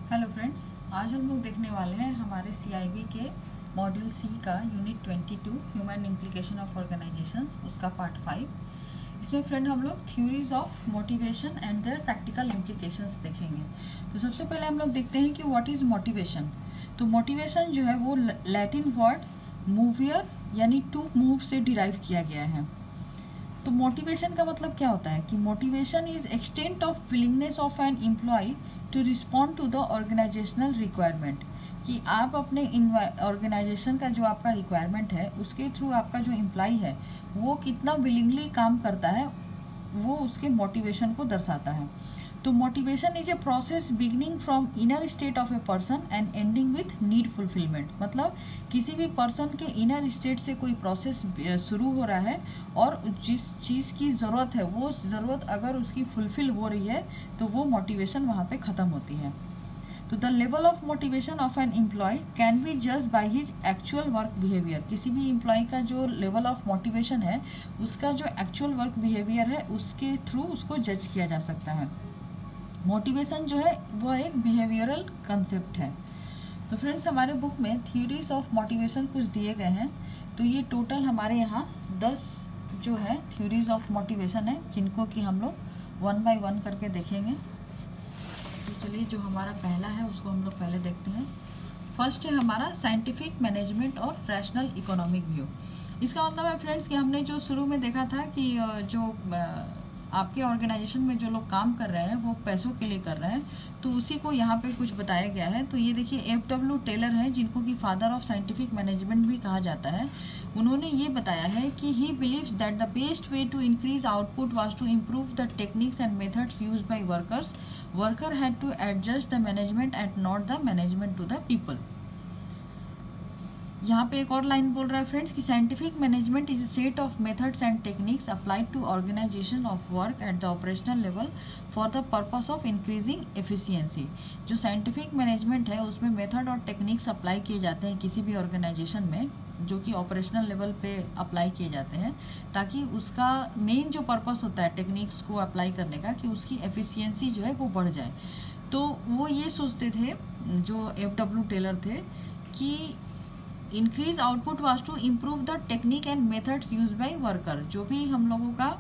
Hello friends, आज हम लोग देखने वाले हैं हमारे CIB के मॉड्यूल सी का unit 22 human implication of organisations, उसका पार्ट 5। इसमें फ्रेंड हम लोग theories of motivation and their practical implications देखेंगे। तो सबसे पहले हम लोग देखते हैं कि व्हाट इज मोटिवेशन। तो मोटिवेशन जो है वो लैटिन वर्ड मूवियर यानी टू मूव से डिराइव किया गया है। तो मोटिवेशन का मतलब क्या होता है कि motivation is extent of willingness of an employee to respond to the organisational requirement, कि आप अपने ऑर्गेनाइजेशन का जो आपका रिक्वायरमेंट है उसके थ्रू आपका जो एम्प्लॉय है वो कितना विलिंगली काम करता है, वो उसके मोटिवेशन को दर्शाता है। तो motivation is a process beginning from inner state of a person and ending with need fulfilment. मतलब किसी भी पर्सन के इनर स्टेट से कोई प्रोसेस शुरू हो रहा है और जिस चीज़ की ज़रूरत है वो ज़रूरत अगर उसकी फुलफिल हो रही है तो वो मोटिवेशन वहाँ पे ख़त्म होती है। तो the level of motivation of an employee can be जज by his actual work behaviour. किसी भी एम्प्लॉय का जो लेवल ऑफ मोटिवेशन है उसका जो एक्चुअल वर्क बिहेवियर है उसके थ्रू उसको जज किया जा सकता है। मोटिवेशन जो है वह एक बिहेवियरल कंसेप्ट है। तो फ्रेंड्स, हमारे बुक में थ्योरीज ऑफ मोटिवेशन कुछ दिए गए हैं। तो ये टोटल हमारे यहाँ 10 जो है थ्योरीज ऑफ मोटिवेशन है, जिनको कि हम लोग 1 बाय 1 करके देखेंगे। तो चलिए, जो हमारा पहला है उसको हम लोग पहले देखते हैं। फर्स्ट है हमारा साइंटिफिक मैनेजमेंट और रैशनल इकोनॉमिक व्यू। इसका मतलब है फ्रेंड्स कि हमने जो शुरू में देखा था कि जो आपके ऑर्गेनाइजेशन में जो लोग काम कर रहे हैं वो पैसों के लिए कर रहे हैं, तो उसी को यहाँ पे कुछ बताया गया है। तो ये देखिए, FW टेलर हैं, जिनको कि फादर ऑफ साइंटिफिक मैनेजमेंट भी कहा जाता है। उन्होंने ये बताया है कि he believes that the best way to increase output was to improve the techniques and methods used by workers. Worker had to adjust the management and not the management to the people. यहाँ पे एक और line बोल रहा है friends कि scientific management is a set of methods and techniques applied to organisation of work at the operational level for the purpose of increasing efficiency. जो scientific management है उसमें मेथड और टेक्निक्स अप्लाई किए जाते हैं किसी भी ऑर्गेनाइजेशन में, जो कि ऑपरेशनल लेवल पे अप्लाई किए जाते हैं, ताकि उसका मेन जो पर्पस होता है टेक्निक्स को अप्लाई करने का, कि उसकी एफिशिएंसी जो है वो बढ़ जाए। तो वो ये सोचते थे, जो FW टेलर थे, कि increase output was to improve the technique and methods use by worker. जो भी हम लोगों का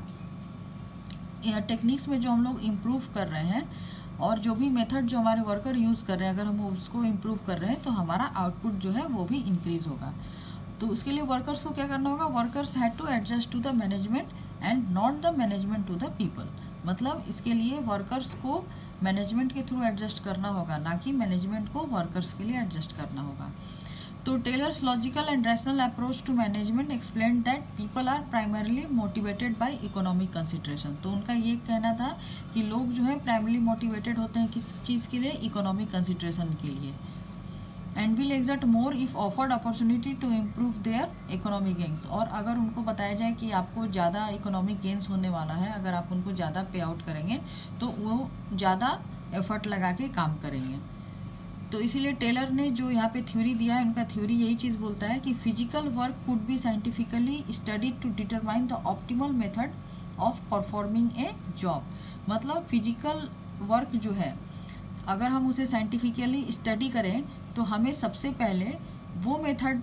टेक्निक्स में जो हम लोग इम्प्रूव कर रहे हैं और जो भी मेथड जो हमारे वर्कर यूज कर रहे हैं, अगर हम उसको इम्प्रूव कर रहे हैं तो हमारा आउटपुट जो है वो भी इंक्रीज होगा। तो उसके लिए वर्कर्स को क्या करना होगा? Workers had to adjust to the management and not the management to the people. मतलब इसके लिए वर्कर्स को मैनेजमेंट के थ्रू एडजस्ट करना होगा, ना कि मैनेजमेंट को वर्कर्स के लिए एडजस्ट करना होगा। तो Taylor's logical and rational approach to management explain that people are primarily motivated by economic consideration. तो उनका ये कहना था कि लोग जो है प्राइमरली मोटिवेटेड होते हैं किस चीज़ के लिए? इकोनॉमिक कंसिडरेशन के लिए। And will exert more if offered opportunity to improve their economic gains. और अगर उनको बताया जाए कि आपको ज़्यादा इकोनॉमिक गेन्स होने वाला है, अगर आप उनको ज़्यादा पे आउट करेंगे तो वो ज़्यादा एफर्ट लगा के काम करेंगे। तो इसीलिए टेलर ने जो यहाँ पे थ्योरी दिया है, उनका थ्योरी यही चीज़ बोलता है कि physical work could be scientifically studied to determine the optimal method of performing a job. मतलब फिजिकल वर्क जो है अगर हम उसे साइंटिफिकली स्टडी करें तो हमें सबसे पहले वो मेथड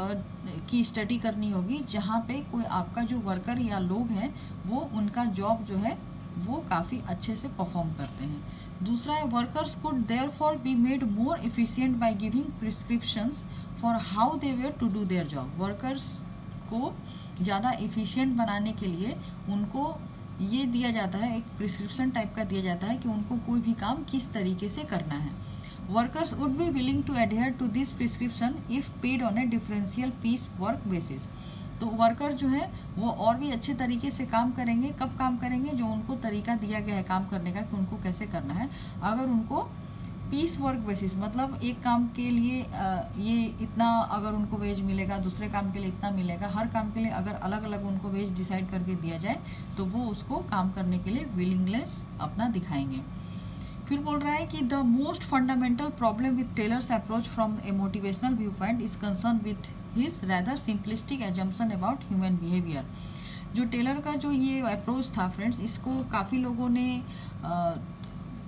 की स्टडी करनी होगी जहाँ पे कोई आपका जो वर्कर या लोग हैं वो उनका जॉब जो है वो काफ़ी अच्छे से परफॉर्म करते हैं। दूसरा है, workers could therefore be made more efficient by giving prescriptions for how they were to do their job. Workers को ज़्यादा एफिशिएंट बनाने के लिए उनको ये दिया जाता है, एक प्रिस्क्रिप्शन टाइप का दिया जाता है कि उनको कोई भी काम किस तरीके से करना है। Workers would be willing to adhere to this prescription if paid on a differential piece work basis. तो वर्कर जो है वो और भी अच्छे तरीके से काम करेंगे। कब काम करेंगे? जो उनको तरीका दिया गया है काम करने का कि उनको कैसे करना है। अगर उनको पीस वर्क बेसिस, मतलब एक काम के लिए ये इतना अगर उनको वेज मिलेगा, दूसरे काम के लिए इतना मिलेगा, हर काम के लिए अगर अलग अलग उनको वेज डिसाइड करके दिया जाए तो वो उसको काम करने के लिए विलिंगनेस अपना दिखाएंगे। फिर बोल रहा है कि the most fundamental problem with Taylor's approach from a motivational view point is concern with his rather simplistic assumption about human behaviour. जो टेलर का जो ये अप्रोच था फ्रेंड्स, इसको काफ़ी लोगों ने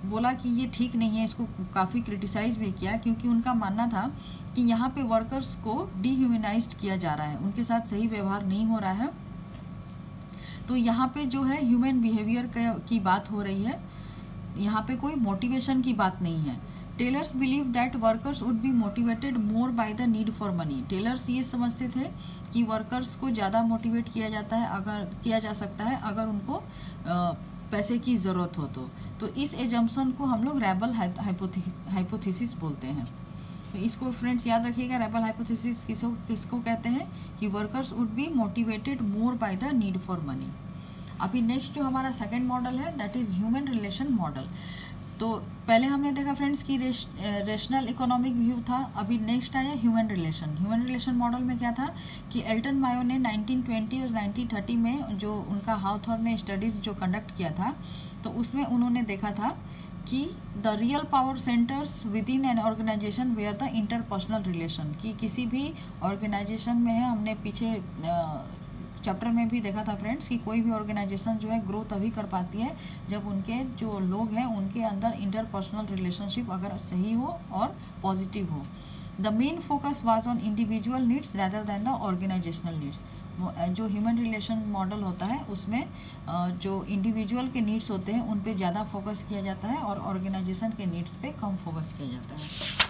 बोला कि ये ठीक नहीं है, इसको काफ़ी क्रिटिसाइज भी किया, क्योंकि उनका मानना था कि यहाँ पे वर्कर्स को डिह्यूमनाइज्ड किया जा रहा है, उनके साथ सही व्यवहार नहीं हो रहा है। तो यहाँ पे जो है ह्यूमन बिहेवियर की बात हो रही है, यहाँ पे कोई मोटिवेशन की बात नहीं है। Taylor's believe that workers would be motivated more by the need for money. Taylor's ये समझते थे कि वर्कर्स को ज़्यादा मोटिवेट किया जाता है, अगर किया जा सकता है अगर उनको पैसे की ज़रूरत हो तो इस एजम्पशन को हम लोग रेबल हाइपोथेसिस बोलते हैं। तो इसको फ्रेंड्स याद रखिएगा, रेबल हाइपोथेसिस किसको कहते हैं कि workers would be motivated more by the need for money. अभी नेक्स्ट जो हमारा सेकंड मॉडल है that is human relation model. तो पहले हमने देखा फ्रेंड्स कि रेशनल इकोनॉमिक व्यू था, अभी नेक्स्ट आया human relation. Human relation model में क्या था कि एल्टन मायो ने 1920 और 1930 में जो उनका हाउथॉर्न ने स्टडीज जो कंडक्ट किया था, तो उसमें उन्होंने देखा था कि the real power centres within an organisation were the interpersonal relation, कि किसी भी ऑर्गेनाइजेशन में है, हमने पीछे चैप्टर में भी देखा था फ्रेंड्स कि कोई भी ऑर्गेनाइजेशन जो है ग्रो तभी कर पाती है जब उनके जो लोग हैं उनके अंदर इंटरपर्सनल रिलेशनशिप अगर सही हो और पॉजिटिव हो। The main focus was on individual needs rather than the organisational needs. जो ह्यूमन रिलेशन मॉडल होता है उसमें जो इंडिविजुअल के नीड्स होते हैं उन पे ज़्यादा फोकस किया जाता है और ऑर्गेनाइजेशन के नीड्स पे कम फोकस किया जाता है।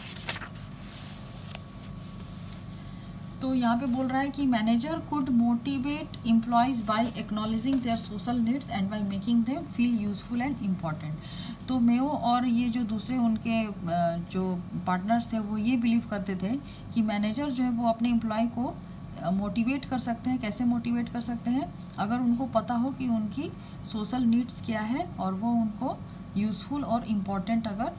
तो यहाँ पे बोल रहा है कि manager could motivate employees by acknowledging their social needs and by making them feel useful and important. तो मेयो और ये जो दूसरे उनके जो पार्टनर्स थे वो ये बिलीव करते थे कि मैनेजर जो है वो अपने एम्प्लॉय को मोटिवेट कर सकते हैं। कैसे मोटिवेट कर सकते हैं? अगर उनको पता हो कि उनकी सोशल नीड्स क्या है और वो उनको यूजफुल और इम्पॉर्टेंट अगर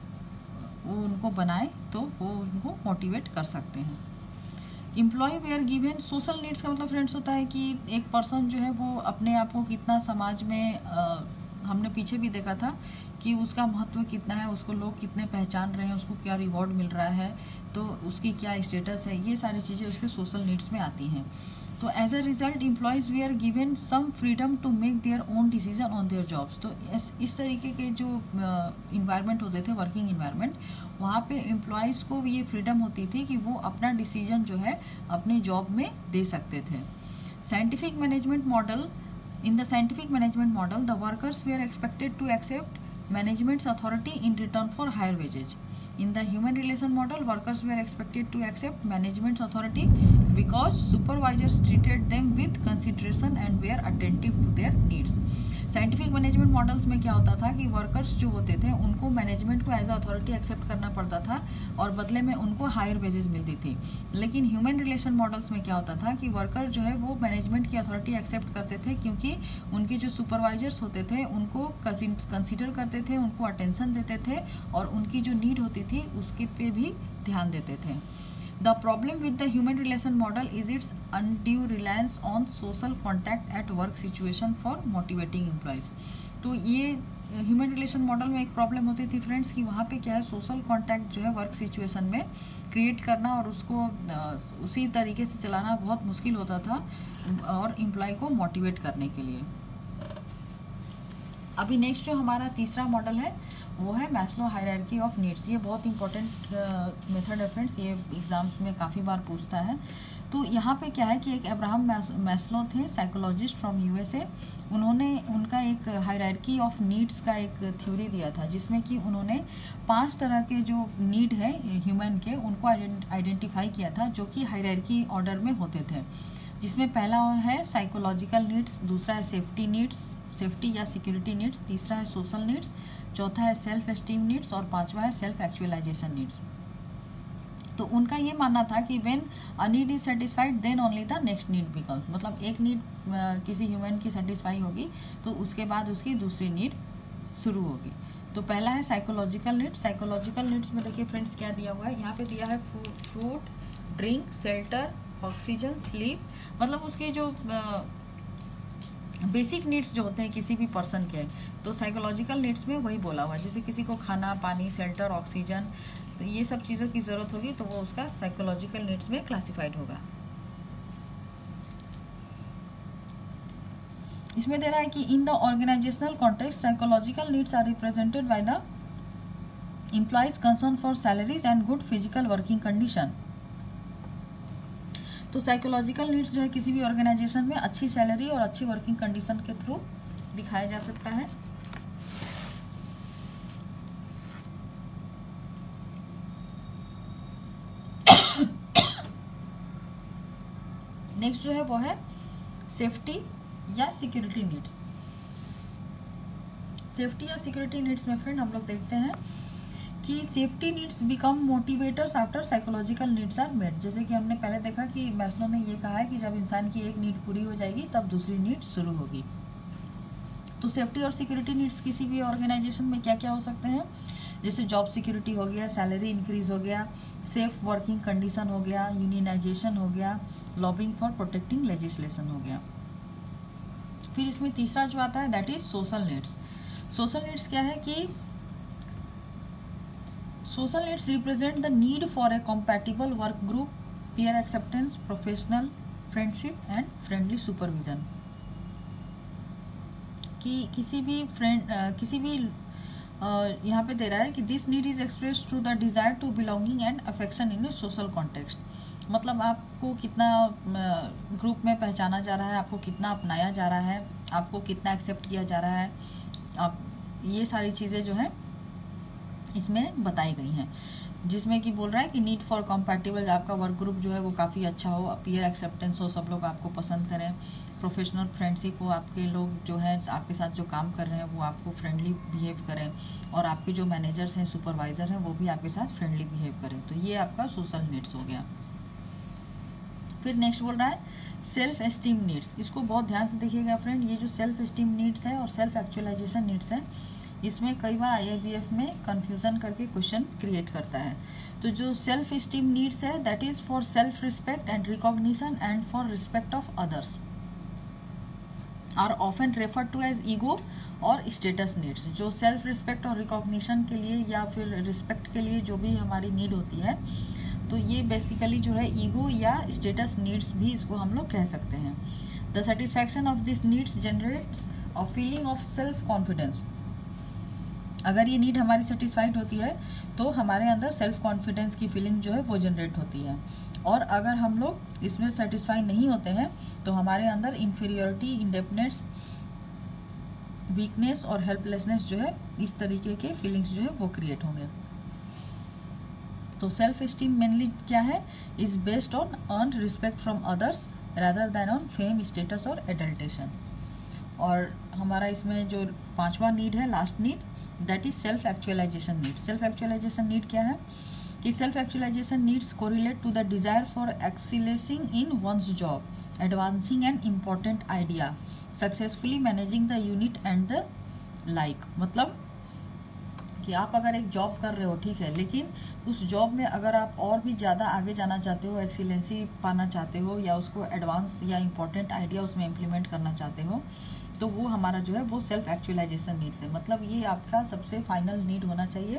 वो उनको बनाए तो वो उनको मोटिवेट कर सकते हैं। Employee were given social needs का मतलब फ्रेंड्स होता है कि एक पर्सन जो है वो अपने आप को कितना समाज में हमने पीछे भी देखा था कि उसका महत्व कितना है, उसको लोग कितने पहचान रहे हैं, उसको क्या रिवॉर्ड मिल रहा है, तो उसकी क्या स्टेटस है, ये सारी चीज़ें उसके सोशल नीड्स में आती हैं। तो as a result employees we are given some freedom to make their own decision on their jobs. तो इस तरीके के जो इन्वायरमेंट होते थे, वर्किंग इन्वायरमेंट, वहाँ पे एम्प्लॉयज़ को ये फ्रीडम होती थी कि वो अपना डिसीजन जो है अपने जॉब में दे सकते थे। Scientific management model, in the scientific management model the workers were expected to accept management's authority in return for higher wages. In the human relation model workers were expected to accept management's authority because supervisors treated them with consideration and were attentive to their needs. Scientific management models में क्या होता था कि workers जो होते थे उनको management को एज अ अथॉरिटी एक्सेप्ट करना पड़ता था और बदले में उनको हायर वेजेस मिलती थी। लेकिन ह्यूमन रिलेशन मॉडल्स में क्या होता था कि वर्कर जो है वो मैनेजमेंट की अथॉरिटी एक्सेप्ट करते थे क्योंकि उनके जो सुपरवाइजर्स होते थे उनको कंसिडर करते थे, उनको अटेंशन देते थे और उनकी जो नीड होती थी उसके पे भी ध्यान देते थे। The problem with the human relation model is its undue reliance on social contact at work situation for motivating employees. तो ये ह्यूमन रिलेशन मॉडल में एक प्रॉब्लम होती थी फ्रेंड्स कि वहाँ पे क्या है, सोशल कॉन्टैक्ट जो है वर्क सिचुएशन में क्रिएट करना और उसको उसी तरीके से चलाना बहुत मुश्किल होता था और एम्प्लॉय को मोटिवेट करने के लिए। अभी नेक्स्ट जो हमारा तीसरा मॉडल है वो है मैस्लो हायरार्की ऑफ नीड्स। ये बहुत इंपॉर्टेंट मेथड है फ्रेंड्स, ये एग्जाम्स में काफ़ी बार पूछता है। तो यहाँ पे क्या है कि एक अब्राहम मैस्लो थे, साइकोलॉजिस्ट फ्रॉम यूएसए। उन्होंने उनका एक हायरार्की ऑफ नीड्स का एक थ्योरी दिया था जिसमें कि उन्होंने 5 तरह के जो नीड है ह्यूमन के उनको आइडेंटिफाई किया था जो कि हायरार्की ऑर्डर में होते थे। जिसमें पहला है साइकोलॉजिकल नीड्स, दूसरा है सेफ्टी नीड्स, सेफ्टी या सिक्योरिटी नीड्स, तीसरा है सोशल नीड्स, चौथा है सेल्फ एस्टीम नीड्स और पांचवा है सेल्फ एक्चुअलाइजेशन नीड्स। तो उनका ये मानना था कि when a need is satisfied then only the next need becomes, मतलब एक नीड किसी ह्यूमन की सेटिस्फाई होगी तो उसके बाद उसकी दूसरी नीड शुरू होगी। तो पहला है साइकोलॉजिकल नीड्स। साइकोलॉजिकल नीड्स में देखिए फ्रेंड्स क्या दिया हुआ है, यहाँ पे दिया है food, drink, shelter, oxygen, sleep, मतलब उसके जो बेसिक नीड्स जो होते हैं किसी भी पर्सन के। तो साइकोलॉजिकल नीड्स में वही बोला हुआ है, जैसे किसी को खाना, पानी, शेल्टर, ऑक्सीजन, तो ये सब चीज़ों की ज़रूरत होगी तो वो उसका साइकोलॉजिकल नीड्स में क्लासिफाइड होगा। इसमें दे रहा है कि in the organisational context psychological needs are represented by the employees concern for salaries and good physical working condition. तो साइकोलॉजिकल नीड्स जो है किसी भी ऑर्गेनाइजेशन में अच्छी सैलरी और अच्छी वर्किंग कंडीशन के थ्रू दिखाया जा सकता है। नेक्स्ट जो है वो है सेफ्टी या सिक्योरिटी नीड्स। सेफ्टी या सिक्योरिटी नीड्स में फ्रेंड हम लोग देखते हैं कि safety needs become motivators after psychological needs are met. जैसे कि हमने पहले देखा कि मैस्लो ने ये कहा है कि जब इंसान की एक नीड पूरी हो जाएगी तब दूसरी नीड शुरू होगी। तो सेफ्टी और सिक्योरिटी नीड्स किसी भी ऑर्गेनाइजेशन में क्या क्या हो सकते हैं, जैसे जॉब सिक्योरिटी हो गया, सैलरी इंक्रीज हो गया, सेफ वर्किंग कंडीशन हो गया, यूनियनाइजेशन हो गया, लॉबिंग फॉर प्रोटेक्टिंग लेजिस्लेशन हो गया। फिर इसमें तीसरा जो आता है that is social needs. Social needs क्या है कि social needs represent the need for a compatible work group, peer acceptance, professional friendship and friendly supervision. कि किसी भी यहाँ पे दे रहा है कि this need is express through the desire to belonging and affection in a social context. मतलब आपको कितना ग्रुप में पहचाना जा रहा है, आपको कितना अपनाया जा रहा है, आपको कितना एक्सेप्ट किया जा रहा है, आप ये सारी चीज़ें जो है इसमें बताई गई हैं। जिसमें कि बोल रहा है कि नीड फॉर कॉम्पैटिबल, आपका वर्क ग्रुप जो है वो काफ़ी अच्छा हो, पीयर एक्सेप्टेंस हो, सब लोग आपको पसंद करें, प्रोफेशनल फ्रेंडशिप हो, आपके लोग जो है आपके साथ जो काम कर रहे हैं वो आपको फ्रेंडली बिहेव करें, और आपके जो मैनेजर्स हैं, सुपरवाइजर हैं, वो भी आपके साथ फ्रेंडली बिहेव करें। तो ये आपका सोशल नीड्स हो गया। फिर नेक्स्ट बोल रहा है सेल्फ एस्टीम नीड्स। इसको बहुत ध्यान से देखिएगा फ्रेंड, ये जो सेल्फ एस्टीम नीड्स है और सेल्फ एक्चुअलाइजेशन नीड्स है, इसमें कई बार IIBF में कंफ्यूजन करके क्वेश्चन क्रिएट करता है। तो जो सेल्फ एस्टीम नीड्स है that is for self respect and recognition and for respect of others, are often refer to as ego और स्टेटस नीड्स। जो सेल्फ रिस्पेक्ट और रिकॉग्निशन के लिए या फिर रिस्पेक्ट के लिए जो भी हमारी नीड होती है, तो ये बेसिकली जो है ईगो या स्टेटस नीड्स भी इसको हम लोग कह सकते हैं। The satisfaction of this needs generates a feeling of self confidence. अगर ये नीड हमारी सेटिस्फाइड होती है तो हमारे अंदर सेल्फ कॉन्फिडेंस की फीलिंग जो है वो जनरेट होती है, और अगर हम लोग इसमें सेटिस्फाई नहीं होते हैं तो हमारे अंदर इन्फीरियोरिटी, इंडिपेंडेंस, वीकनेस और हेल्पलेसनेस जो है इस तरीके के फीलिंग्स जो है वो क्रिएट होंगे। तो सेल्फ एस्टीम मेनली क्या है, is based on earn respect from others rather than on fame, status और एडल्टेशन। और हमारा इसमें जो पांचवा नीड है, last need, that is self actualisation need. Self actualisation need क्या है कि self actualisation needs correlate to the desire for excelling in one's job, advancing an important idea, successfully managing the unit and the like. मतलब कि आप अगर एक job कर रहे हो, ठीक है, लेकिन उस जॉब में अगर आप और भी ज़्यादा आगे जाना चाहते हो, एक्सीलेंसी पाना चाहते हो, या उसको एडवांस या इम्पोर्टेंट आइडिया उसमें इम्प्लीमेंट करना चाहते हो, तो वो हमारा जो है वो सेल्फ एक्चुअलाइजेशन नीड्स है। मतलब ये आपका सबसे फाइनल नीड होना चाहिए।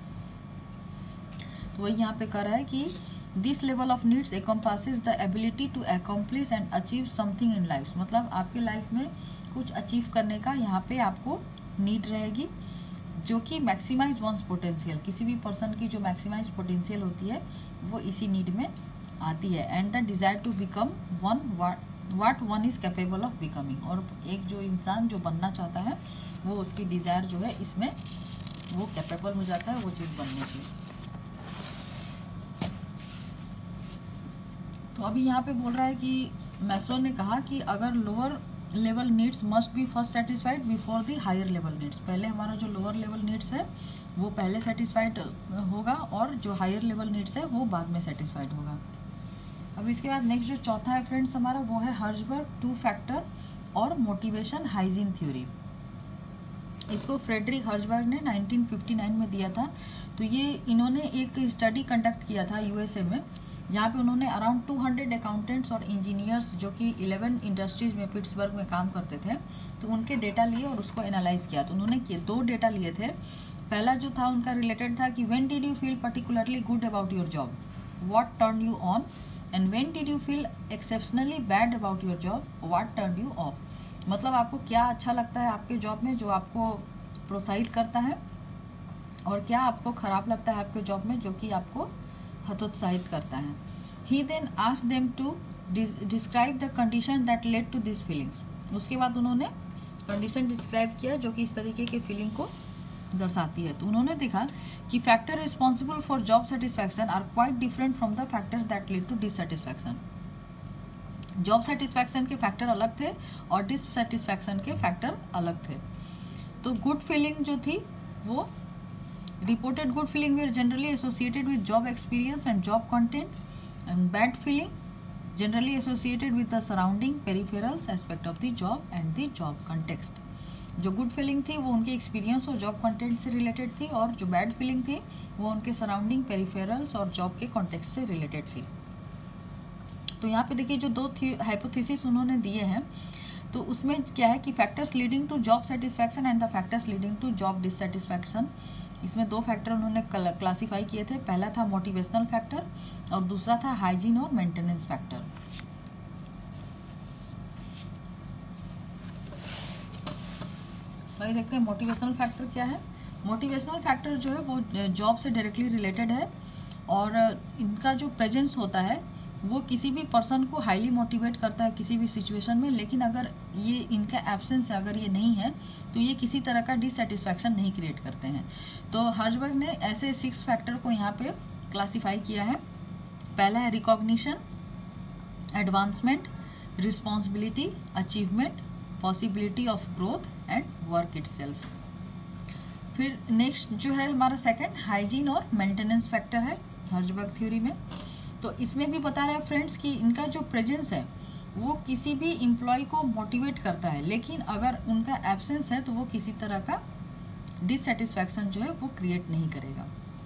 तो वही यहाँ पे कह रहा है कि this level of needs encompasses the ability to accomplish and achieve something in life. मतलब आपके लाइफ में कुछ अचीव करने का यहाँ पे आपको नीड रहेगी, जो कि मैक्सिमाइज वंस पोटेंशियल, किसी भी पर्सन की जो मैक्सिमाइज पोटेंशियल होती है वो इसी नीड में आती है। And the desire to become one what one is capable of becoming. और एक जो इंसान जो बनना चाहता है वो उसकी डिजायर जो है इसमें वो कैपेबल हो जाता है वो चीज़ बनने की। तो अभी यहाँ पे बोल रहा है कि मैस्लो ने कहा कि अगर lower level needs must be first satisfied before the higher level needs. पहले हमारा जो लोअर लेवल नीड्स है वो पहले सेटिस्फाइड होगा, और जो हायर लेवल नीड्स है वो बाद में सेटिस्फाइड होगा। अब इसके बाद नेक्स्ट जो चौथा है फ्रेंड्स हमारा, वो है हर्जबर्ग टू फैक्टर और मोटिवेशन हाइजीन थ्योरी। इसको फ्रेडरिक हर्जबर्ग ने 1959 में दिया था। तो ये इन्होंने एक स्टडी कंडक्ट किया था USA में, जहाँ पे उन्होंने अराउंड 200 अकाउंटेंट्स और इंजीनियर्स जो कि 11 इंडस्ट्रीज में पिट्सबर्ग में काम करते थे, तो उनके डेटा लिए और उसको एनालाइज किया। तो उन्होंने दो डेटा लिए थे। पहला जो था उनका रिलेटेड था कि when did you feel particularly good about your job, what turn you on, and when did you feel exceptionally bad about your job, what turn you off. मतलब आपको क्या अच्छा लगता है आपके जॉब में जो आपको प्रोत्साहित करता है, और क्या आपको खराब लगता है आपके जॉब में, जो कि आपको हतोत्साहित करता है। He then ask them to describe the condition that led to this feelings. उसके बाद उन्होंने कंडीशन डिस्क्राइब किया जो कि इस तरीके के फीलिंग को दर्शाती है। तो उन्होंने देखा कि factor responsible for job satisfaction are quite different from the factors that lead to dissatisfaction. Job satisfaction के फैक्टर अलग थे और डिससेटिस्फैक्शन के फैक्टर अलग थे। तो गुड फीलिंग जो थी वो reported good feeling were generally associated with job experience and job content, and bad feeling generally associated with the surrounding peripherals aspect of the job and the job context. जो good feeling थी वो उनके experience और job content से related थी, और जो bad feeling थी वो उनके सराउंडिंग पेरिफेरल्स और जॉब के कॉन्टेक्स्ट से रिलेटेड थी। तो यहाँ पे देखिए जो दो हाइपोथेसिस उन्होंने दिए हैं, तो उसमें क्या है कि factors leading to job satisfaction and the factors leading to job dissatisfaction, इसमें दो फैक्टर उन्होंने क्लासिफाई किए थे। पहला था मोटिवेशनल फैक्टर और दूसरा था हाइजीन और मेंटेनेंस फैक्टर। भाई देखते हैं मोटिवेशनल फैक्टर क्या है। मोटिवेशनल फैक्टर जो है वो जॉब से डायरेक्टली रिलेटेड है, और इनका जो प्रेजेंस होता है वो किसी भी पर्सन को हाईली मोटिवेट करता है किसी भी सिचुएशन में, लेकिन अगर ये इनका एब्सेंस है, अगर ये नहीं है तो ये किसी तरह का डिससेटिस्फैक्शन नहीं क्रिएट करते हैं। तो हर्जबर्ग ने ऐसे 6 फैक्टर को यहाँ पे क्लासिफाई किया है। पहला है recognition, advancement, responsibility, achievement, possibility of growth and work itself. फिर नेक्स्ट जो है हमारा सेकंड हाइजीन और मेंटेनेंस फैक्टर है हर्जबर्ग थ्योरी में। तो इसमें भी बता रहा है फ्रेंड्स कि इनका जो प्रेजेंस है वो किसी भी एम्प्लॉय को मोटिवेट करता है, लेकिन अगर उनका एब्सेंस है तो वो किसी तरह का डिससेटिस्फैक्शन जो है वो क्रिएट नहीं करेगा।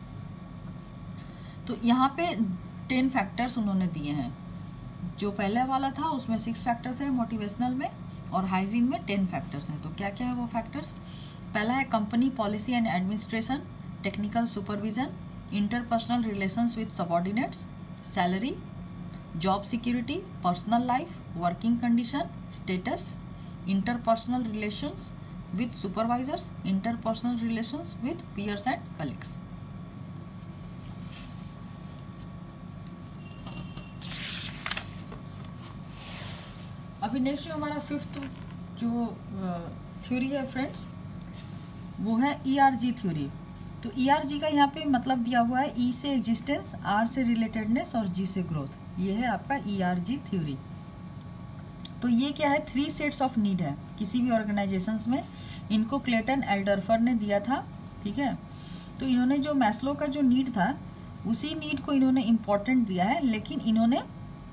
तो यहाँ पे 10 फैक्टर्स उन्होंने दिए हैं। जो पहले वाला था उसमें 6 फैक्टर थे मोटिवेशनल में, और हाइजीन में 10 फैक्टर्स हैं। तो क्या क्या है वो फैक्टर्स? पहला है company policy and administration, technical supervision, interpersonal relations with subordinates, salary, job security, personal life, working condition, status, interpersonal relations with supervisors, interpersonal relations with peers and colleagues. अभी नेक्स्ट जो हमारा 5th जो theory है friends वो है ERG theory. तो ERG का यहाँ पे मतलब दिया हुआ है E से एग्जिस्टेंस, R से रिलेटेडनेस और G से ग्रोथ। ये है आपका ERG थ्योरी। तो ये क्या है? 3 सेट्स ऑफ नीड है किसी भी ऑर्गेनाइजेशंस में। इनको क्लेटन एल्डरफर ने दिया था, ठीक है। तो इन्होंने जो मैस्लो का जो नीड था उसी नीड को इन्होंने इम्पोर्टेंट दिया है, लेकिन इन्होंने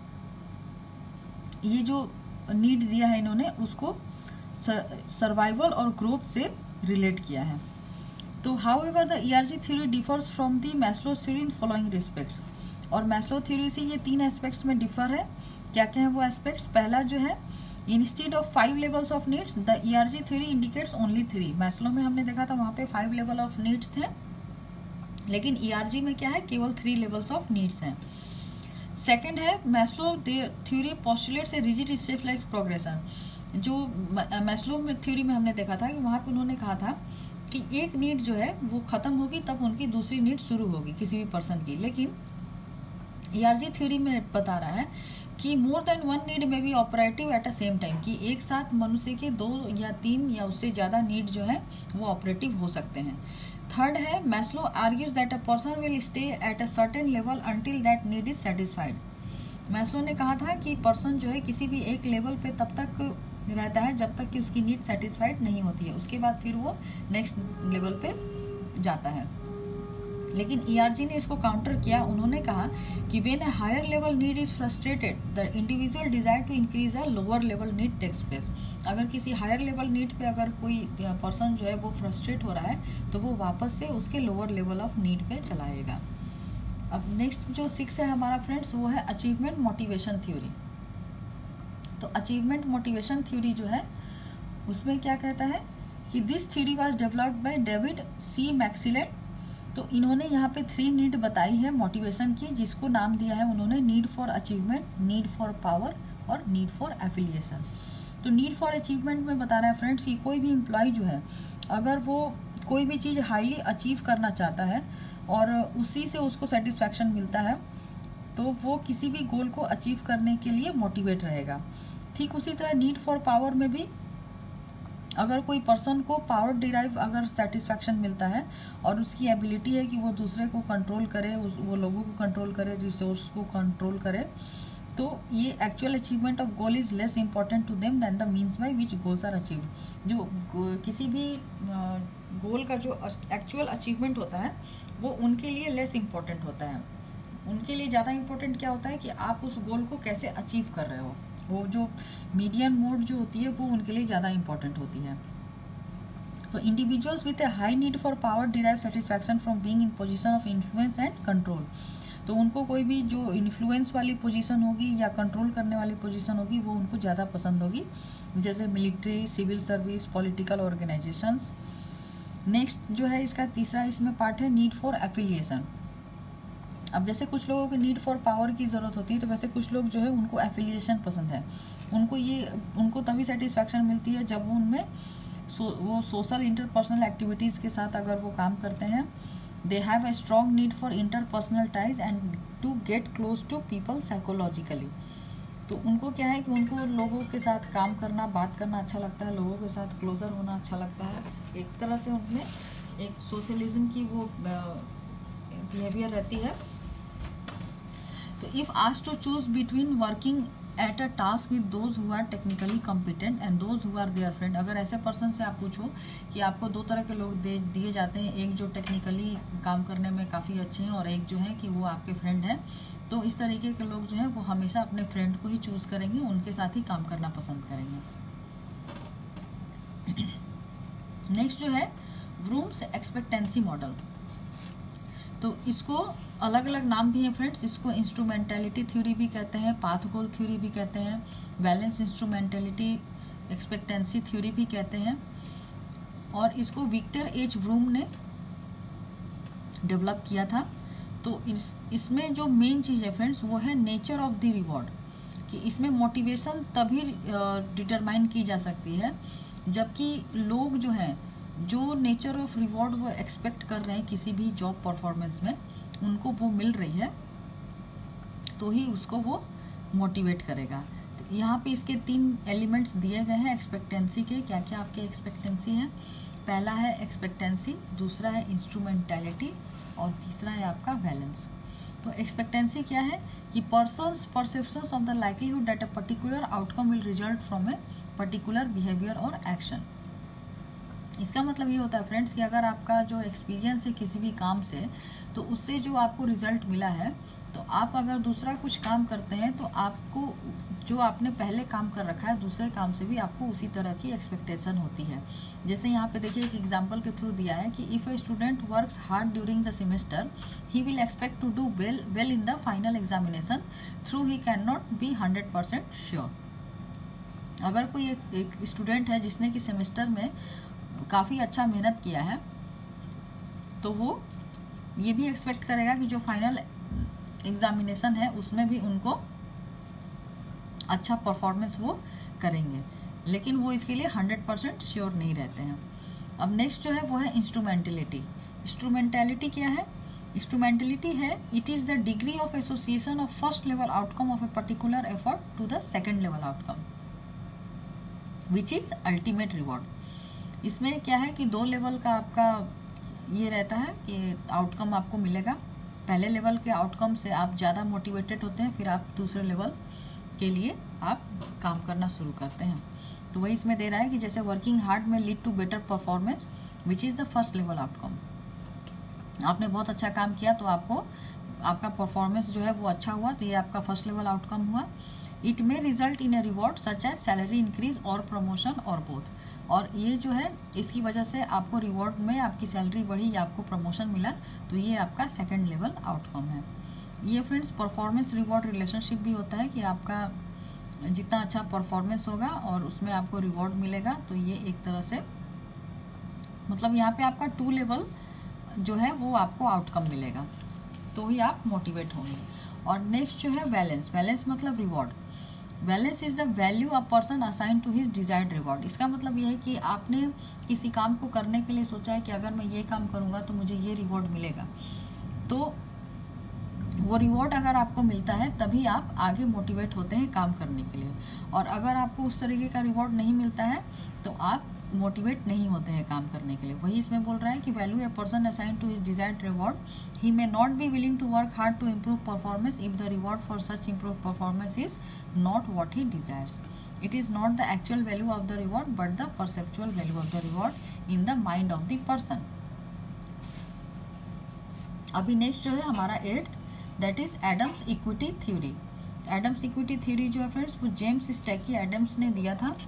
ये जो नीड दिया है इन्होंने उसको सर्वाइवल और ग्रोथ से रिलेट किया है। तो however the ERG theory differs from the Maslow theory in following respects. और मैस्लो थ्योरी से ये 3 एस्पेक्ट्स में डिफर है। क्या क्या है वो एस्पेक्ट्स? पहला जो है instead of 5 levels of needs the ERG theory indicates only 3। Maslow में हमने देखा था वहां पे 5 लेवल ऑफ नीड्स थे, लेकिन ERG में क्या है? केवल 3 लेवल्स ऑफ नीड्स हैं। सेकेंड है Maslow theory postulates a rigid step like progression. जो मैस्लो थ्योरी में हमने देखा था कि वहां पे उन्होंने कहा था कि एक नीड जो है वो खत्म होगी तब उनकी दूसरी नीड शुरू होगी किसी भी पर्सन की, लेकिन ERG थ्योरी में बता रहा है कि more than 1 need may be operative at a same time, कि एक साथ मनुष्य के 2 या 3 या उससे ज्यादा नीड जो है वो ऑपरेटिव हो सकते हैं। थर्ड है Maslow argues that a person will stay at a certain level until that need is satisfied. Maslow ने कहा था कि पर्सन जो है किसी भी एक लेवल पे तब तक रहता है जब तक कि उसकी नीड सेटिस्फाइड नहीं होती है, उसके बाद फिर वो नेक्स्ट लेवल पे जाता है। लेकिन ERG ने इसको काउंटर किया। उन्होंने कहा कि when a higher level need is frustrated the individual desire to increase a lower level need takes place. अगर किसी हायर लेवल नीड पे अगर कोई पर्सन जो है वो फ्रस्ट्रेट हो रहा है तो वो वापस से उसके लोअर लेवल ऑफ नीड पे चलाएगा। अब नेक्स्ट जो 6 है हमारा फ्रेंड्स वो है अचीवमेंट मोटिवेशन थ्योरी। तो अचीवमेंट मोटिवेशन थ्योरी जो है उसमें क्या कहता है कि this theory was developed by David C McClelland. तो इन्होंने यहाँ पे 3 नीड बताई है मोटिवेशन की, जिसको नाम दिया है उन्होंने need for achievement, need for power और नीड फॉर एफिलिएशन। तो नीड फॉर अचीवमेंट में बता रहा है फ्रेंड्स कि कोई भी एम्प्लॉय जो है अगर वो कोई भी चीज़ हाईली अचीव करना चाहता है और उसी से उसको सेटिस्फैक्शन मिलता है, तो वो किसी भी गोल को अचीव करने के लिए मोटिवेट रहेगा। ठीक उसी तरह नीड फॉर पावर में भी अगर कोई पर्सन को पावर डिराइव अगर सेटिस्फैक्शन मिलता है और उसकी एबिलिटी है कि वो दूसरे को कंट्रोल करे, वो लोगों को कंट्रोल करे, रिसोर्स को कंट्रोल करे, तो ये actual achievement of goal is less important to them than the means by which goals are achieved. जो किसी भी गोल का जो एक्चुअल अचीवमेंट होता है वो उनके लिए लेस इंपॉर्टेंट होता है। उनके लिए ज़्यादा इंपॉर्टेंट क्या होता है कि आप उस गोल को कैसे अचीव कर रहे हो। वो जो मीडियम मोड जो होती है वो उनके लिए ज़्यादा इंपॉर्टेंट होती है। तो individuals with a high need for power derive satisfaction from being in position of influence and control. तो उनको कोई भी जो इन्फ्लुएंस वाली पोजीशन होगी या कंट्रोल करने वाली पोजीशन होगी वो उनको ज़्यादा पसंद होगी, जैसे military, civil service, political organisations. Next जो है इसका तीसरा इसमें पार्ट है नीड फॉर एफिलिएशन। अब जैसे कुछ लोगों को नीड फॉर पावर की ज़रूरत होती है, तो वैसे कुछ लोग जो है उनको एफिलिएशन पसंद है। उनको तभी सेटिस्फैक्शन मिलती है जब वो उनमें वो सोशल इंटरपर्सनल एक्टिविटीज़ के साथ अगर वो काम करते हैं। They have a strong need for interpersonal ties and to get close to people psychologically. तो उनको क्या है कि उनको लोगों के साथ काम करना, बात करना अच्छा लगता है, लोगों के साथ क्लोजर होना अच्छा लगता है। एक तरह से उनमें एक सोशलिज्म की वो बिहेवियर रहती है। तो if asked to choose between working at a task with those who are technically competent and those who are their friend, अगर ऐसे पर्सन से आप पूछो कि आपको दो तरह के लोग दिए जाते हैं, एक जो टेक्निकली काम करने में काफ़ी अच्छे हैं और एक जो है कि वो आपके फ्रेंड हैं, तो इस तरीके के लोग जो हैं वो हमेशा अपने फ्रेंड को ही चूज़ करेंगे, उनके साथ ही काम करना पसंद करेंगे। नेक्स्ट जो है ब्रूम्स एक्सपेक्टेंसी मॉडल। तो इसको अलग अलग नाम भी हैं फ्रेंड्स। इसको इंस्ट्रूमेंटेलिटी थ्योरी भी कहते हैं, पाथ गोल थ्योरी भी कहते हैं, बैलेंस इंस्ट्रूमेंटेलिटी एक्सपेक्टेंसी थ्योरी भी कहते हैं। और इसको विक्टर एच ब्रूम ने डेवलप किया था। तो इसमें जो मेन चीज़ है फ्रेंड्स वो है नेचर ऑफ द रिवॉर्ड, कि इसमें मोटिवेशन तभी डिटरमाइन की जा सकती है जबकि लोग जो हैं जो नेचर ऑफ रिवॉर्ड वो एक्सपेक्ट कर रहे हैं किसी भी जॉब परफॉर्मेंस में, उनको वो मिल रही है, तो ही उसको वो मोटिवेट करेगा। तो यहाँ पे इसके 3 एलिमेंट्स दिए गए हैं एक्सपेक्टेंसी के। क्या क्या आपके एक्सपेक्टेंसी हैं? पहला है एक्सपेक्टेंसी, दूसरा है इंस्ट्रूमेंटेलिटी और तीसरा है आपका बैलेंस। तो एक्सपेक्टेंसी क्या है कि person's perceptions of the likelihood that a particular outcome will result from a particular behaviour or action. इसका मतलब ये होता है फ्रेंड्स कि अगर आपका जो एक्सपीरियंस है किसी भी काम से, तो उससे जो आपको रिजल्ट मिला है, तो आप अगर दूसरा कुछ काम करते हैं तो आपको जो आपने पहले काम कर रखा है दूसरे काम से भी आपको उसी तरह की एक्सपेक्टेशन होती है। जैसे यहाँ पे देखिए एक एग्जांपल के थ्रू दिया है कि if a student works hard during the semester he will expect to do well in the final examination through he can not be 100% sure. अगर कोई एक स्टूडेंट है जिसने कि सेमेस्टर में काफ़ी अच्छा मेहनत किया है, तो वो ये भी एक्सपेक्ट करेगा कि जो फाइनल एग्जामिनेशन है उसमें भी उनको अच्छा परफॉर्मेंस वो करेंगे, लेकिन वो इसके लिए 100% श्योर नहीं रहते हैं। अब नेक्स्ट जो है वो है इंस्ट्रूमेंटेलिटी। इंस्ट्रूमेंटेलिटी क्या है? इंस्ट्रूमेंटेलिटी है it is the degree of association of first level outcome of a particular effort to the second level outcome which is ultimate reward. इसमें क्या है कि 2 लेवल का आपका ये रहता है कि आउटकम आपको मिलेगा। पहले लेवल के आउटकम से आप ज़्यादा मोटिवेटेड होते हैं, फिर आप दूसरे लेवल के लिए आप काम करना शुरू करते हैं। तो वही इसमें दे रहा है कि जैसे working hard may lead to better performance which is the first level outcome. आपने बहुत अच्छा काम किया तो आपका परफॉर्मेंस जो है वो अच्छा हुआ, तो ये आपका फर्स्ट लेवल आउटकम हुआ। It may result in a reward such as salary increase or promotion or both. और ये जो है इसकी वजह से आपको रिवॉर्ड में आपकी सैलरी बढ़ी या आपको प्रमोशन मिला, तो ये आपका सेकंड लेवल आउटकम है। ये फ्रेंड्स परफॉर्मेंस रिवॉर्ड रिलेशनशिप भी होता है कि आपका जितना अच्छा परफॉर्मेंस होगा और उसमें आपको रिवॉर्ड मिलेगा, तो ये एक तरह से मतलब यहाँ पे आपका 2 लेवल जो है वो आपको आउटकम मिलेगा, तो ही आप मोटिवेट होंगे। और नेक्स्ट जो है बैलेंस। बैलेंस मतलब reward. Balance is the value a person assign to his desired reward. इसका मतलब यह है कि आपने किसी काम को करने के लिए सोचा है कि अगर मैं ये काम करूंगा तो मुझे ये रिवॉर्ड मिलेगा, तो वो रिवॉर्ड अगर आपको मिलता है तभी आप आगे मोटिवेट होते हैं काम करने के लिए। और अगर आपको उस तरीके का रिवॉर्ड नहीं मिलता है तो आप मोटिवेट नहीं होते हैं काम करने के लिए। वही इसमें बोल रहा है कि value a person assign to his desired reward, he may not be willing to work hard to improve performance if the reward for such improve performance is not what he desires. It is not the actual value of the reward but the perceptual value of the reward in the mind of the person. अभी next जो है हमारा 8th, that is Adams equity theory. Adams equity theory जो है friends वो James स्टैकी Adams ने दिया था।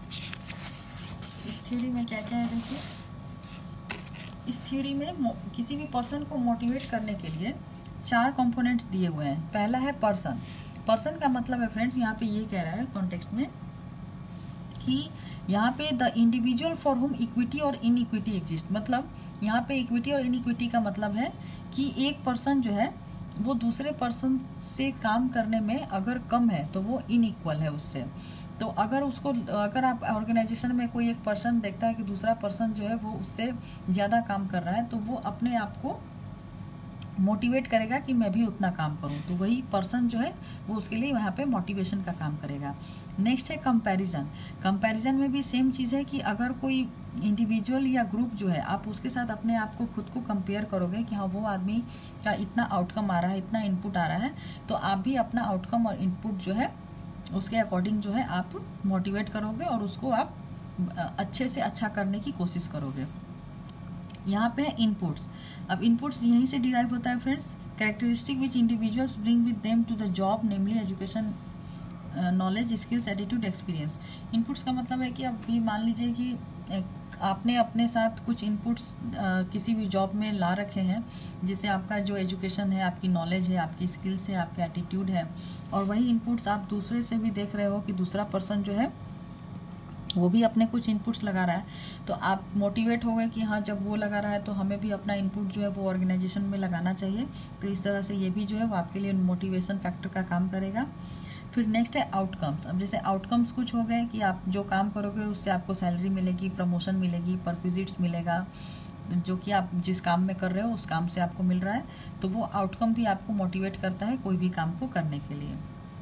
इस थ्योरी में क्या क्या है देखिए। इस थ्योरी में किसी भी पर्सन को मोटिवेट करने के लिए 4 कंपोनेंट्स दिए हुए हैं। पहला है पर्सन। पर्सन का मतलब है फ्रेंड्स यहाँ पे ये कह रहा है कॉन्टेक्स्ट में कि यहाँ पे the individual for whom equity or inequity exist. मतलब यहाँ पे इक्विटी और इनइक्विटी का मतलब है कि एक पर्सन जो है वो दूसरे पर्सन से काम करने में अगर कम है तो वो इनइक्वल है उससे। तो अगर आप ऑर्गेनाइजेशन में कोई एक पर्सन देखता है कि दूसरा पर्सन जो है वो उससे ज़्यादा काम कर रहा है तो वो अपने आप को मोटिवेट करेगा कि मैं भी उतना काम करूं। तो वही पर्सन जो है वो उसके लिए वहाँ पे मोटिवेशन का काम करेगा। नेक्स्ट है कंपैरिजन। कंपैरिजन में भी सेम चीज़ है कि अगर कोई इंडिविजुअल या ग्रुप जो है आप उसके साथ अपने आप को खुद को कंपेयर करोगे कि हाँ वो आदमी का इतना आउटकम आ रहा है, इतना इनपुट आ रहा है, तो आप भी अपना आउटकम और इनपुट जो है उसके अकॉर्डिंग जो है आप मोटिवेट करोगे और उसको आप अच्छे से अच्छा करने की कोशिश करोगे। यहाँ पे है इनपुट्स। अब इनपुट्स यहीं से डिराइव होता है friends. Characteristic which individuals bring with them to the job, namely education, knowledge, skills, attitude, experience. Inputs का मतलब है कि अब भी मान लीजिए कि आपने अपने साथ कुछ इनपुट्स किसी भी जॉब में ला रखे हैं, जैसे आपका जो एजुकेशन है, आपकी नॉलेज है, आपकी स्किल्स है, आपका एटीट्यूड है, और वही इनपुट्स आप दूसरे से भी देख रहे हो कि दूसरा पर्सन जो है वो भी अपने कुछ इनपुट्स लगा रहा है, तो आप मोटिवेट हो गए कि हाँ जब वो लगा रहा है तो हमें भी अपना इनपुट जो है वो ऑर्गेनाइजेशन में लगाना चाहिए। तो इस तरह से ये भी जो है वो आपके लिए मोटिवेशन फैक्टर का काम करेगा। फिर नेक्स्ट है आउटकम्स। अब जैसे आउटकम्स कुछ हो गए कि आप जो काम करोगे उससे आपको सैलरी मिलेगी, प्रमोशन मिलेगी, परक्विजिट्स मिलेगा, जो कि आप जिस काम में कर रहे हो उस काम से आपको मिल रहा है, तो वो आउटकम भी आपको मोटिवेट करता है कोई भी काम को करने के लिए।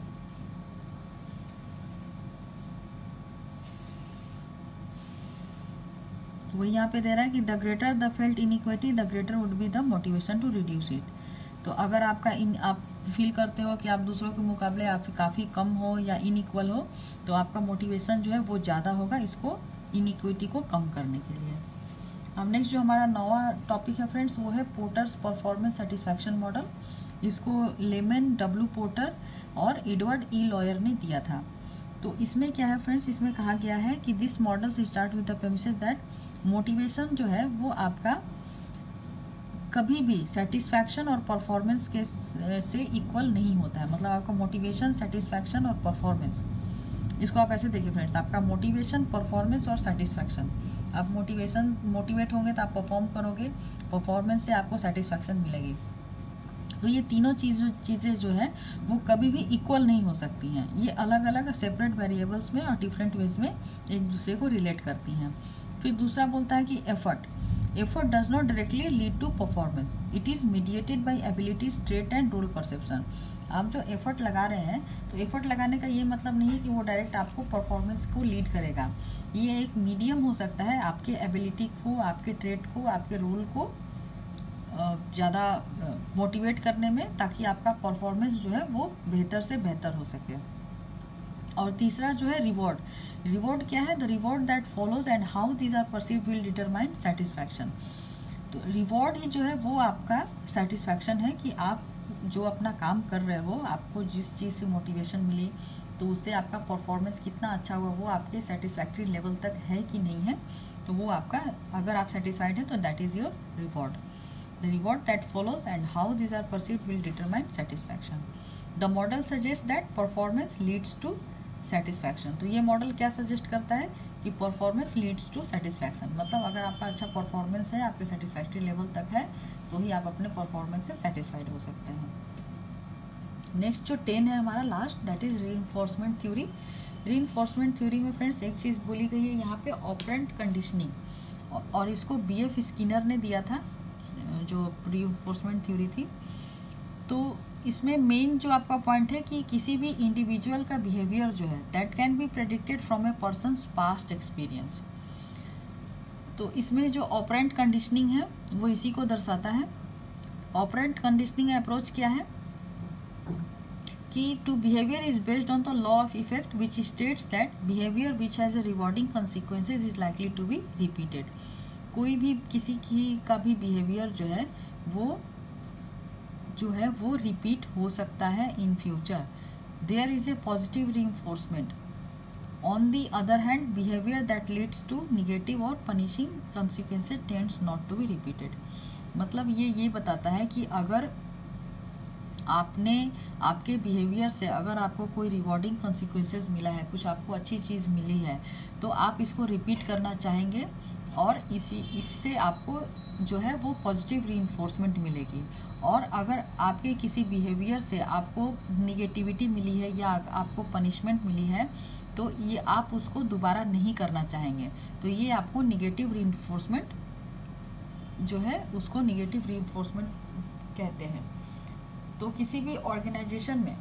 वो यहाँ पे दे रहा है कि the greater the felt inequity the greater would be the motivation to reduce it. तो अगर आप फील करते हो कि आप दूसरों के मुकाबले आप काफ़ी कम हो या इनइक्वल हो, तो आपका मोटिवेशन जो है वो ज़्यादा होगा इसको इनइक्विटी को कम करने के लिए। अब नेक्स्ट जो हमारा 9वां टॉपिक है फ्रेंड्स वो है पोर्टर्स परफॉर्मेंस सेटिस्फैक्शन मॉडल। इसको लेमन डब्ल्यू पोर्टर और एडवर्ड ई लॉयर ने दिया था। तो इसमें क्या है फ्रेंड्स, इसमें कहा गया है कि this model start with the premises that motivation जो है वो आपका कभी भी सेटिस्फैक्शन और परफॉर्मेंस के से इक्वल नहीं होता है। मतलब आपका मोटिवेशन, सेटिस्फैक्शन और परफॉर्मेंस, इसको आप ऐसे देखिए फ्रेंड्स, आपका मोटिवेशन, परफॉर्मेंस और सेटिस्फैक्शन। आप मोटिवेट होंगे तो आप परफॉर्म करोगे, परफॉर्मेंस से आपको सेटिस्फैक्शन मिलेगी। तो ये तीनों चीज़ें जो है वो कभी भी इक्वल नहीं हो सकती हैं। ये अलग अलग सेपरेट वेरिएबल्स में और डिफरेंट वेज में एक दूसरे को रिलेट करती हैं। फिर दूसरा बोलता है कि effort does not directly lead to performance, it is mediated by abilities, trait and role perception. आप जो एफर्ट लगा रहे हैं तो एफर्ट लगाने का ये मतलब नहीं है कि वो डायरेक्ट आपको परफॉर्मेंस को लीड करेगा। ये एक मीडियम हो सकता है आपके एबिलिटी को, आपके ट्रेट को, आपके रोल को ज़्यादा मोटिवेट करने में, ताकि आपका परफॉर्मेंस जो है वो बेहतर से बेहतर हो सके। और तीसरा जो है रिवॉर्ड क्या है? The reward that follows and how these are perceived will determine satisfaction. तो रिवॉर्ड ही जो है वो आपका सेटिस्फैक्शन है कि आप जो अपना काम कर रहे हो, आपको जिस चीज़ से मोटिवेशन मिली तो उससे आपका परफॉर्मेंस कितना अच्छा हुआ, वो आपके सेटिस्फैक्ट्री लेवल तक है कि नहीं है, तो वो आपका, अगर आप सेटिस्फाइड है तो that is your reward. The reward that follows and how these are perceived will determine satisfaction. The model suggests that performance leads to satisfaction. तो ये मॉडल क्या सजेस्ट करता है कि परफॉर्मेंस लीड्स टू सेटिस्फैक्शन। मतलब अगर आपका अच्छा परफॉर्मेंस है, आपके सेटिस्फैक्ट्री लेवल तक है, तो ही आप अपने परफॉर्मेंस से सेटिस्फाइड हो सकते हैं। नेक्स्ट जो 10 है हमारा last, that is reinforcement theory. Reinforcement theory में फ्रेंड्स एक चीज़ बोली गई है यहाँ पे, ऑपरेंट कंडीशनिंग, और इसको BF स्किनर ने दिया था जो रीइंफोर्समेंट थ्योरी थी। तो इसमें मेन जो आपका पॉइंट है कि किसी भी इंडिविजुअल का बिहेवियर जो है that can be predicted from a person's past experience. तो इसमें जो ऑपरेंट कंडीशनिंग है वो इसी को दर्शाता है। ऑपरेंट कंडीशनिंग अप्रोच क्या है कि to behaviour is based on the law of effect which states that behaviour which has a rewarding consequences is likely to be repeated. कोई भी किसी की का भी बिहेवियर जो है वो रिपीट हो सकता है in future. There is a positive reinforcement. On the other hand behaviour that leads to negative or punishing consequences tends not to be repeated. मतलब ये बताता है कि अगर आपके बिहेवियर से अगर आपको कोई रिवॉर्डिंग कॉन्सिक्वेंसेज मिला है, कुछ आपको अच्छी चीज़ मिली है, तो आप इसको रिपीट करना चाहेंगे और इससे आपको जो है वो पॉजिटिव रीइंफोर्समेंट मिलेगी। और अगर आपके किसी बिहेवियर से आपको निगेटिविटी मिली है या आपको पनिशमेंट मिली है, तो ये आप उसको दोबारा नहीं करना चाहेंगे, तो ये आपको निगेटिव रीइंफोर्समेंट जो है उसको निगेटिव रीइंफोर्समेंट कहते हैं। तो किसी भी ऑर्गेनाइजेशन में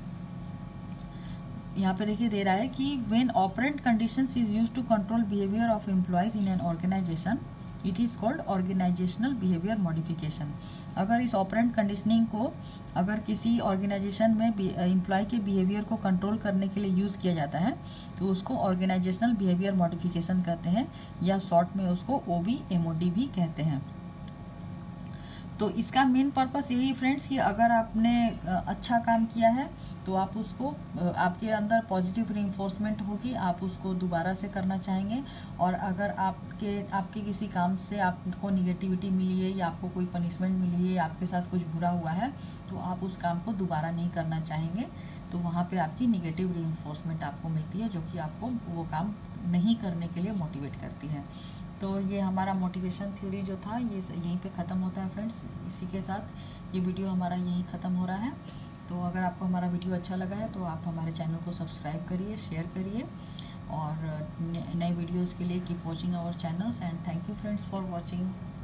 यहाँ पे देखिए दे रहा है कि when operant conditions is used to control behaviour of employees in an organisation it is called organisational behaviour modification. अगर इस ऑपरेंट कंडीशनिंग को अगर किसी ऑर्गेनाइजेशन में एम्प्लॉय के बिहेवियर को कंट्रोल करने के लिए यूज़ किया जाता है तो उसको ऑर्गेनाइजेशनल बिहेवियर मॉडिफिकेशन कहते हैं, या शॉर्ट में उसको OB/MOD भी कहते हैं। तो इसका मेन पर्पस यही फ्रेंड्स कि अगर आपने अच्छा काम किया है तो आप उसको आपके अंदर पॉजिटिव रीइंफोर्समेंट होगी, आप उसको दोबारा से करना चाहेंगे। और अगर आपके किसी काम से आपको निगेटिविटी मिली है या आपको कोई पनिशमेंट मिली है या आपके साथ कुछ बुरा हुआ है तो आप उस काम को दोबारा नहीं करना चाहेंगे, तो वहाँ पे आपकी निगेटिव रीइंफोर्समेंट आपको मिलती है जो कि आपको वो काम नहीं करने के लिए मोटिवेट करती है। तो ये हमारा मोटिवेशन थ्योरी जो था ये यहीं पे ख़त्म होता है फ्रेंड्स। इसी के साथ ये वीडियो हमारा यहीं ख़त्म हो रहा है। तो अगर आपको हमारा वीडियो अच्छा लगा है तो आप हमारे चैनल को सब्सक्राइब करिए, शेयर करिए, और नए वीडियोज़ के लिए keep watching our channels and thank you friends for watching.